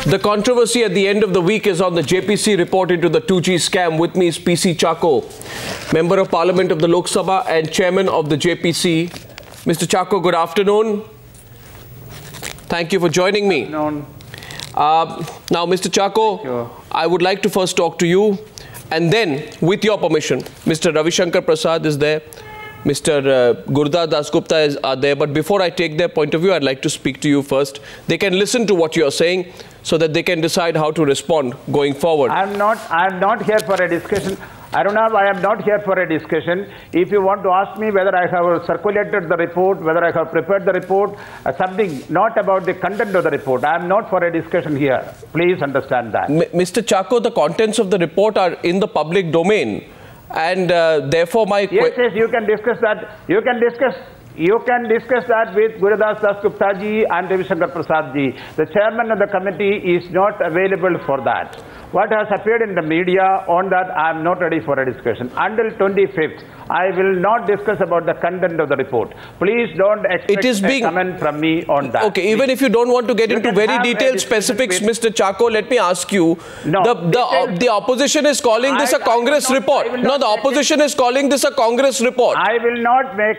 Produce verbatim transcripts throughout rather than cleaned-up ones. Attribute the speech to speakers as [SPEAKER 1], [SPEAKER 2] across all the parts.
[SPEAKER 1] The controversy at the end of the week is on the J P C report into the two G scam. With me is P C Chacko, Member of Parliament of the Lok Sabha and Chairman of the J P C. Mister Chacko, good afternoon. Thank you for joining me.
[SPEAKER 2] Good afternoon.
[SPEAKER 1] Uh, now, Mister Chacko, I would like to first talk to you, and then, with your permission, Mister Ravi Shankar Prasad is there, Mister Uh, Gurdas Dasgupta is are there. But before I take their point of view, I'd like to speak to you first. They can listen to what you're saying so that they can decide how to respond going forward.
[SPEAKER 2] I'm not, I'm not here for a discussion. I don't know, I am not here for a discussion. If you want to ask me whether I have circulated the report, whether I have prepared the report, uh, something not about the content of the report. I am not for a discussion here. Please understand that.
[SPEAKER 1] M Mister Chacko, the contents of the report are in the public domain. And uh, therefore my...
[SPEAKER 2] Yes, yes, you can discuss that. You can discuss... You can discuss that with Gurdas Dasgupta ji and Ravi Shankar Prasad ji. The chairman of the committee is not available for that. What has appeared in the media on that, I am not ready for a discussion. Until twenty-fifth, I will not discuss about the content of the report. Please don't expect
[SPEAKER 1] it is being,
[SPEAKER 2] a comment from me on that.
[SPEAKER 1] Okay, even
[SPEAKER 2] please.
[SPEAKER 1] if you don't want to get
[SPEAKER 2] you
[SPEAKER 1] into very detailed specifics, with... Mister Chacko, let me ask you.
[SPEAKER 2] No,
[SPEAKER 1] the, the, uh, the opposition is calling this
[SPEAKER 2] I,
[SPEAKER 1] a Congress
[SPEAKER 2] not,
[SPEAKER 1] report. No, the opposition is calling this a Congress report.
[SPEAKER 2] I will not make...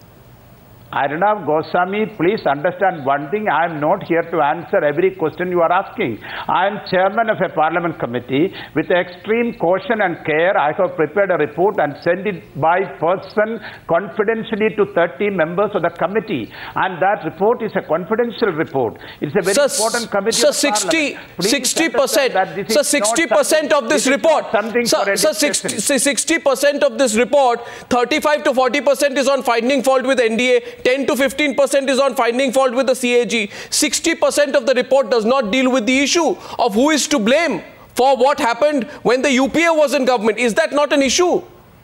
[SPEAKER 2] Arnab Goswami, please understand one thing. I am not here to answer every question you are asking. I am chairman of a parliament committee. With extreme caution and care, I have prepared a report and sent it by person confidentially to thirty members of the committee. And that report is a confidential report. It's a very so, important committee.
[SPEAKER 1] So sixty percent, so sixty percent of this, this report, so, so sixty percent of this report, thirty-five to forty percent is on finding fault with N D A. ten to fifteen percent is on finding fault with the C A G. sixty percent of the report does not deal with the issue of who is to blame for what happened when the U P A was in government. Is that not an issue?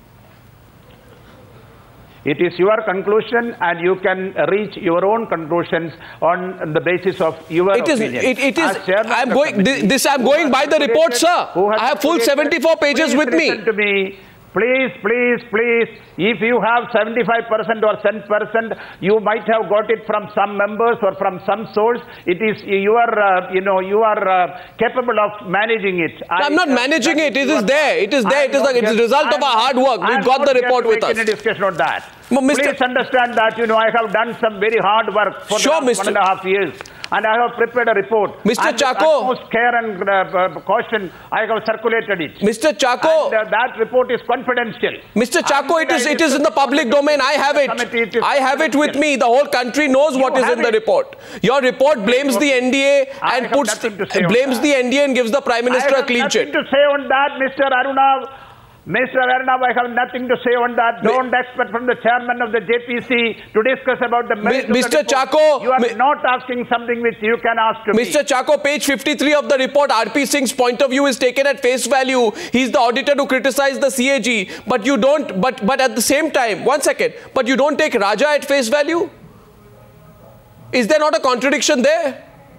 [SPEAKER 2] It is your conclusion, and you can reach your own conclusions on the basis of your
[SPEAKER 1] it is,
[SPEAKER 2] opinion.
[SPEAKER 1] It, it is. I'm going. This, this I'm going by the report, sir. I have full seventy-four pages with me.
[SPEAKER 2] To me. Please, please, please, if you have seventy-five percent or ten percent, you might have got it from some members or from some source. It is, you are, uh, you know, you are uh, capable of managing it.
[SPEAKER 1] I, I'm not uh, managing it. It is there. It is there. It is the, it's the result I'm, of our hard work. We've got the report with us.
[SPEAKER 2] Any discussion on that.
[SPEAKER 1] Mister
[SPEAKER 2] Please understand that, you know, I have done some very hard work for
[SPEAKER 1] sure,
[SPEAKER 2] the last one and a half years. And I have prepared a report.
[SPEAKER 1] Mister
[SPEAKER 2] And
[SPEAKER 1] Chacko,
[SPEAKER 2] with utmost care and uh, caution, I have circulated it.
[SPEAKER 1] Mister Chacko,
[SPEAKER 2] and, uh, that report is confidential.
[SPEAKER 1] Mister Chacko, it is it is in the public domain. I have it. I have it with me. The whole country knows what is in the report. Your report blames the N D A and puts blames the N D A and gives the Prime Minister a clean chit.
[SPEAKER 2] I have nothing to say on that, Mister Aruna. Mister Arnav, I have nothing to say on that. Don't expect from the chairman of the J P C to discuss about the merits of the report.
[SPEAKER 1] Mister Chacko,
[SPEAKER 2] you are not asking something which you can ask to
[SPEAKER 1] Mister
[SPEAKER 2] me.
[SPEAKER 1] Chacko, page fifty-three of the report, R P Singh's point of view is taken at face value. He's the auditor to criticize the C A G. But you don't, but, but at the same time, one second, but you don't take Raja at face value? Is there not a contradiction there?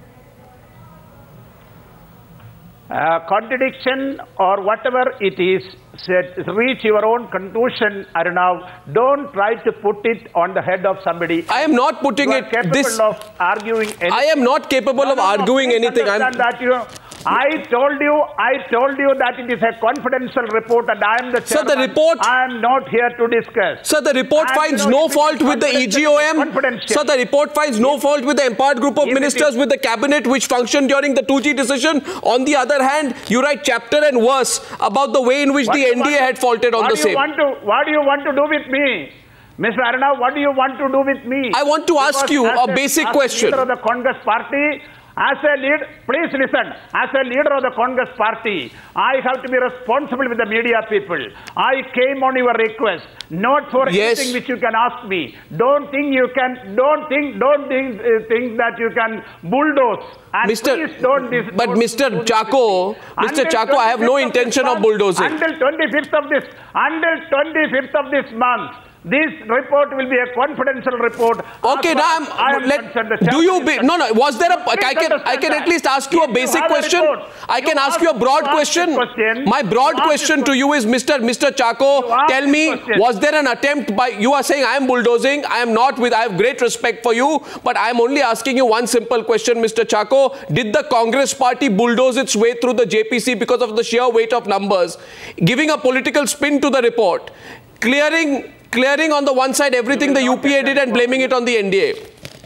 [SPEAKER 2] Uh, contradiction or whatever it is, said, reach your own conclusion, Arnav. Don't try to put it on the head of somebody.
[SPEAKER 1] I am not putting
[SPEAKER 2] you
[SPEAKER 1] it.
[SPEAKER 2] Are capable
[SPEAKER 1] this,
[SPEAKER 2] of arguing anything.
[SPEAKER 1] I am not capable
[SPEAKER 2] no,
[SPEAKER 1] of
[SPEAKER 2] no,
[SPEAKER 1] arguing
[SPEAKER 2] no,
[SPEAKER 1] anything. I'm
[SPEAKER 2] that you. I told you, I told you that it is a confidential report, and I am the chairman.
[SPEAKER 1] So the report,
[SPEAKER 2] I am not here to discuss.
[SPEAKER 1] So the report
[SPEAKER 2] and
[SPEAKER 1] finds
[SPEAKER 2] you know,
[SPEAKER 1] no fault with the E G O M. So the report finds no fault with the empowered group of if ministers, with the cabinet which functioned during the two G decision. On the other hand, you write chapter and verse about the way in which what the N D A had faulted on the same.
[SPEAKER 2] Want to, what do you want to do with me? Mister Arnav, what do you want to do with me?
[SPEAKER 1] I want to because ask you a basic
[SPEAKER 2] as
[SPEAKER 1] question.
[SPEAKER 2] Leader of the Congress party, as a leader, please listen, as a leader of the Congress party, I have to be responsible with the media people. I came on your request, not for
[SPEAKER 1] yes.
[SPEAKER 2] anything which you can ask me. Don't think you can, don't think, don't think, uh, think that you can bulldoze. And
[SPEAKER 1] Mister
[SPEAKER 2] please don't this,
[SPEAKER 1] but
[SPEAKER 2] don't,
[SPEAKER 1] Mister
[SPEAKER 2] don't
[SPEAKER 1] Chacko, Mister Chacko, I have no intention of bulldozing.
[SPEAKER 2] Until twenty-fifth of this, until twenty-fifth of this month, This report will be a confidential report.
[SPEAKER 1] Okay, now I'm, I am let, do you be, no no was there a I can I can at least ask you a basic question. I can ask you a broad question. My broad question to you is, Mr. Mr. Chacko, tell me, was there an attempt by, you are saying I am bulldozing, I am not with, I have great respect for you, but I am only asking you one simple question, Mister Chacko. Did the Congress party bulldoze its way through the J P C because of the sheer weight of numbers, giving a political spin to the report, clearing Clearing on the one side everything the U P A did and blaming it on the N D A?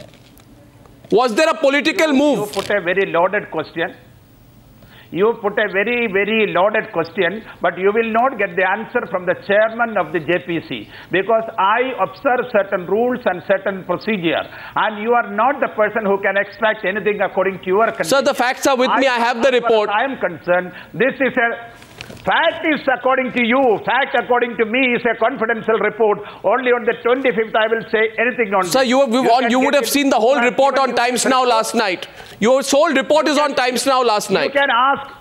[SPEAKER 1] Was there a political
[SPEAKER 2] you,
[SPEAKER 1] move?
[SPEAKER 2] You put a very loaded question. You put a very, very loaded question, but you will not get the answer from the chairman of the J P C, because I observe certain rules and certain procedure, and you are not the person who can extract anything according to your condition.
[SPEAKER 1] Sir, the facts are with I, me. I have the report.
[SPEAKER 2] I am concerned. This is a fact is according to you. Fact according to me is a confidential report. Only on the twenty-fifth I will say anything on
[SPEAKER 1] Sir,
[SPEAKER 2] this.
[SPEAKER 1] you, have, you, on, you would have seen the whole report on Times Now last night. Your sole report is on Times Now last night.
[SPEAKER 2] You can ask.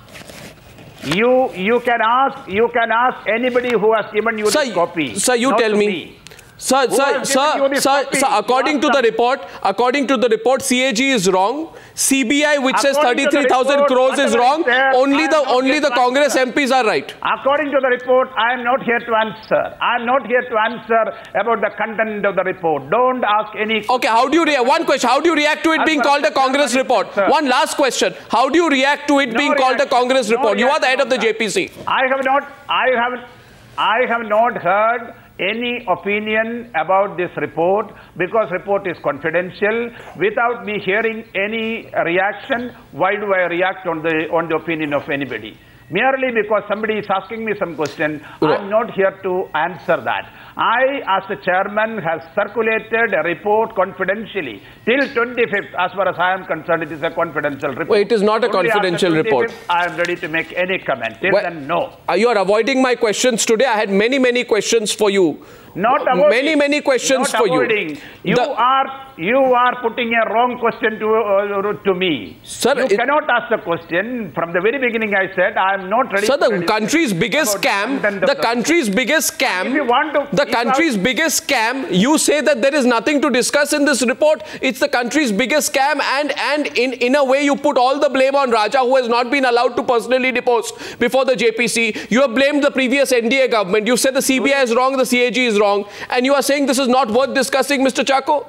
[SPEAKER 2] You you can ask. You can ask anybody who has given you
[SPEAKER 1] sir,
[SPEAKER 2] this copy.
[SPEAKER 1] Sir, you tell me. me. Sir, sir, sir, sir, sir, according to the report, according to the report, C A G is wrong. C B I, which says thirty-three thousand crores, is wrong. Only the only the Congress M Ps are right.
[SPEAKER 2] According to the report, I am not here to answer. I am not here to answer about the content of the report. Don't ask any.
[SPEAKER 1] Okay, how do you react? One question: how do you react to it being called a Congress report? One last question: how do you react to it being called a Congress report? You are the head of the J P C.
[SPEAKER 2] I have not. I have. I have not heard any opinion about this report, because report is confidential. Without me hearing any reaction, why do I react on the on the opinion of anybody? Merely because somebody is asking me some question, no. I'm not here to answer that. I, as the chairman, has circulated a report confidentially till twenty-fifth. As far as I am concerned, it is a confidential report.
[SPEAKER 1] Well, it is not a
[SPEAKER 2] Only
[SPEAKER 1] confidential report.
[SPEAKER 2] I am ready to make any comment. Till
[SPEAKER 1] well,
[SPEAKER 2] then, no.
[SPEAKER 1] You are avoiding my questions today. I had many, many questions for you.
[SPEAKER 2] Not avoiding.
[SPEAKER 1] Many, many questions
[SPEAKER 2] not
[SPEAKER 1] for
[SPEAKER 2] avoiding. you. You the, are you are putting a wrong question to uh, to me.
[SPEAKER 1] Sir,
[SPEAKER 2] you
[SPEAKER 1] it,
[SPEAKER 2] cannot ask the question. From the very beginning, I said I am not ready.
[SPEAKER 1] Sir, the country's biggest scam. The, the country's biggest scam.
[SPEAKER 2] If you want to,
[SPEAKER 1] the country's are, biggest scam. You say that there is nothing to discuss in this report. It's the country's biggest scam, and and in in a way you put all the blame on Raja, who has not been allowed to personally depose before the J P C. You have blamed the previous N D A government. You said the C B I is wrong, the C A G is wrong, and you are saying this is not worth discussing, Mister Chacko?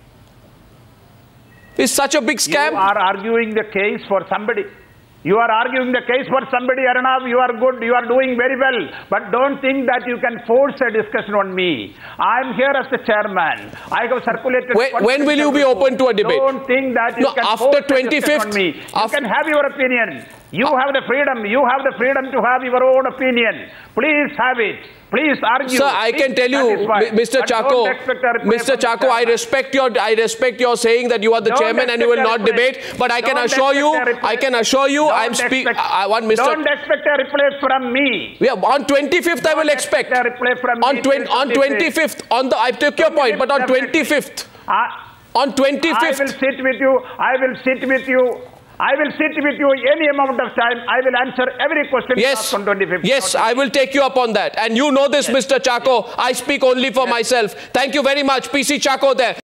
[SPEAKER 1] It's such a big scam.
[SPEAKER 2] You are arguing the case for somebody. You are arguing the case for somebody, Arnav. You are good. You are doing very well. But don't think that you can force a discussion on me. I am here as the chairman. I have circulated.
[SPEAKER 1] When, when will you be open to a debate?
[SPEAKER 2] Don't think that you
[SPEAKER 1] no,
[SPEAKER 2] can
[SPEAKER 1] after
[SPEAKER 2] force
[SPEAKER 1] twenty-fifth,
[SPEAKER 2] a discussion on me. You can have your opinion. You have the freedom. You have the freedom to have your own opinion. Please have it. Please argue.
[SPEAKER 1] Sir, I
[SPEAKER 2] Please
[SPEAKER 1] can tell you, Mister Chacko, Mister Chacko, I respect your, I respect your saying that you are the don't chairman and you will not debate. But I can assure you, I can assure you, I am speaking. I want Mister
[SPEAKER 2] Don't expect a reply from me.
[SPEAKER 1] Yeah, on twenty-fifth, I will expect.
[SPEAKER 2] A reply from
[SPEAKER 1] on
[SPEAKER 2] me
[SPEAKER 1] twenty, on twenty-fifth, on the, I took your point, but on twenty-fifth, on twenty-fifth,
[SPEAKER 2] I will sit with you. I will sit with you. I will sit with you any amount of time. I will answer every question
[SPEAKER 1] yes,
[SPEAKER 2] on twenty-fifth.
[SPEAKER 1] Yes, I will take you up on that. And you know this, yes. Mister Chacko. I speak only for yes. myself. Thank you very much. P C Chacko there.